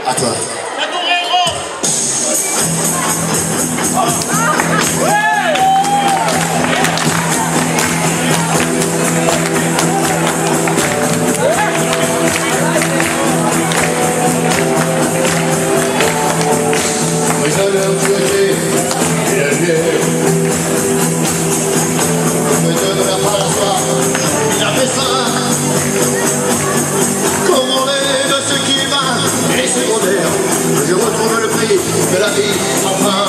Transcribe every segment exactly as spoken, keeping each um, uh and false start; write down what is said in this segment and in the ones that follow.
À toi. Je retrouve le prix de la vie sans fin.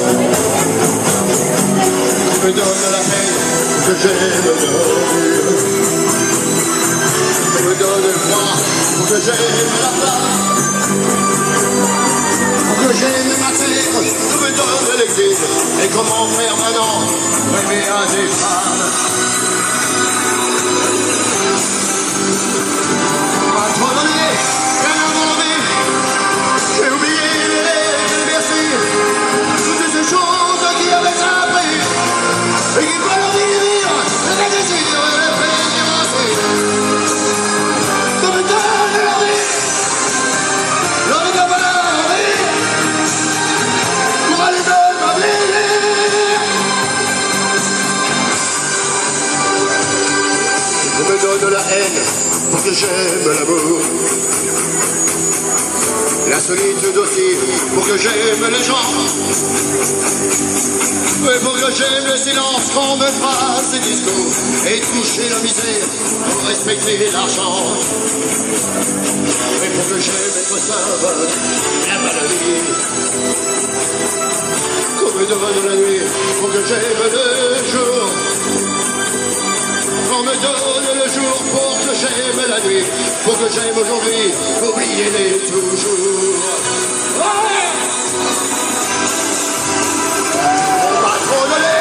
Je me donne la peine que j'aime l'ordure. Je me donne le froid pour que j'aime la place. Pour que j'aime ma terre, je me donne l'exil. Et comment faire maintenant rêver à des femmes. On m'a trop donné, rien à mon vie. J'ai oublié les merci, toutes ces choses qui avaient appris et qui peuvent vivre les désirs et les plaisirs aussi. De me donner leur vie, l'envie d'avoir envie pour aller de ma vie. Je me donne la haine pour que j'aime l'amour. La solitude aussi, pour que j'aime les gens. Et pour que j'aime le silence qu'on me fasse des discours. Et toucher la misère pour respecter l'argent. Et pour que j'aime être simple, la maladie. Qu'on me donne la nuit, pour que j'aime le jour. On me donne le jour pour que j'aime la nuit, pour que j'aime aujourd'hui, oubliez-les toujours. Ouais, on m'a trop donné.